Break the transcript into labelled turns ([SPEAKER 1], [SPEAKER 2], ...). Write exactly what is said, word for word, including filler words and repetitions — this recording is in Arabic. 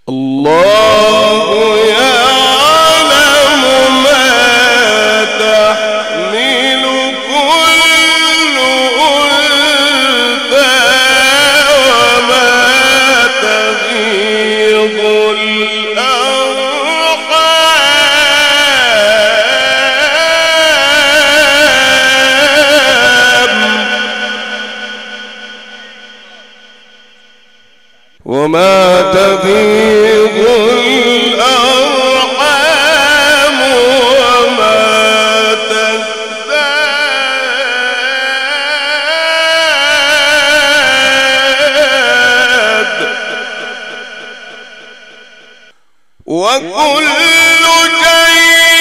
[SPEAKER 1] الله يعلم ما تحمل كل أنثى وما تغيض الأرحام وما تغيض الأرحام وما تزداد وكل شيء